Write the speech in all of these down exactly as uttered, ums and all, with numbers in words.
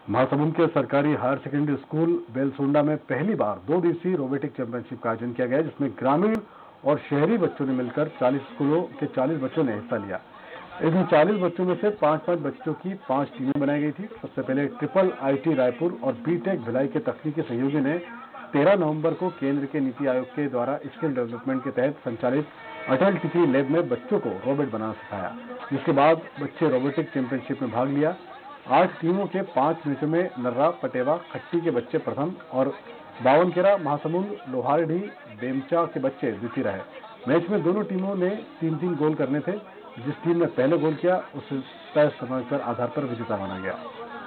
महासमुंद के सरकारी higher secondary school Belsonda में पहली बार दो दिवसीय रोबोटिक चैंपियनशिप का आयोजन किया गया, जिसमें ग्रामीण और शहरी बच्चों ने मिलकर चालीस स्कूलों के चालीस बच्चों ने हिस्सा लिया। इसमें चालीस बच्चों में से पांच पांच बच्चों की पांच टीमें बनाई गई थी। सबसे पहले ट्रिपल आईटी रायपुर और बीटेक भिलाई के तकनीकी सहयोगी ने तेरह नवंबर को केंद्र के नीति आयोग के द्वारा स्किल डेवलपमेंट के तहत संचालित अटल टिकरी लैब में बच्चों को रोबोट बनाना सिखाया, जिसके बाद बच्चे रोबोटिक चैंपियनशिप में भाग लिया। आठ टीमों के पांच मैचों में नर्रा, पटेवा, खट्टी के बच्चे प्रथम और बावनकेरा, महासमुंद, लोहारडी, बेमचा के बच्चे द्वितीय रहे। मैच में दोनों टीमों ने तीन तीन गोल करने थे। जिस टीम ने पहले गोल किया उसे तय समाचार आधार पर विजेता माना गया।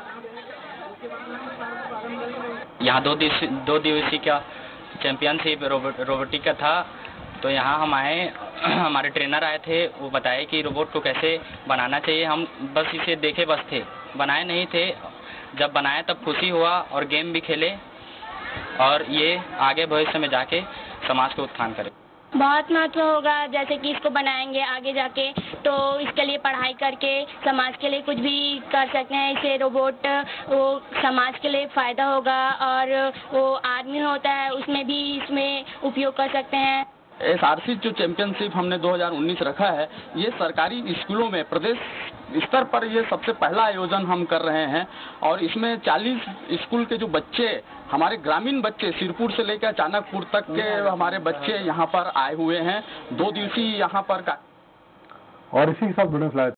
यहाँ दो दिवसीय दो दिवसीय का चैंपियनशिप रोबोटिक का था, तो यहाँ हम आए, हमारे ट्रेनर आए थे, वो बताए कि रोबोट को कैसे बनाना चाहिए। हम बस इसे देखे बस थे, बनाए नहीं थे। जब बनाए तब खुशी हुआ और गेम भी खेले, और ये आगे भविष्य में जाके समाज को उत्थान करे। बहुत महत्व होगा, जैसे कि इसको बनाएंगे आगे जाके तो इसके लिए पढ़ाई करके समाज के लिए कुछ भी कर सकते हैं। इसे रोबोट वो समाज के लिए फ़ायदा होगा, और वो आदमी होता है उसमें भी इसमें उपयोग कर सकते हैं। एस आर सी जो चैंपियनशिप हमने दो हज़ार उन्नीस रखा है, ये सरकारी स्कूलों में प्रदेश स्तर पर ये सबसे पहला आयोजन हम कर रहे हैं। और इसमें चालीस स्कूल के जो बच्चे, हमारे ग्रामीण बच्चे, सिरपुर से लेकर चाणकपुर तक के हमारे बच्चे यहाँ पर आए हुए हैं। दो दिवसीय यहाँ पर का और इसी के साथ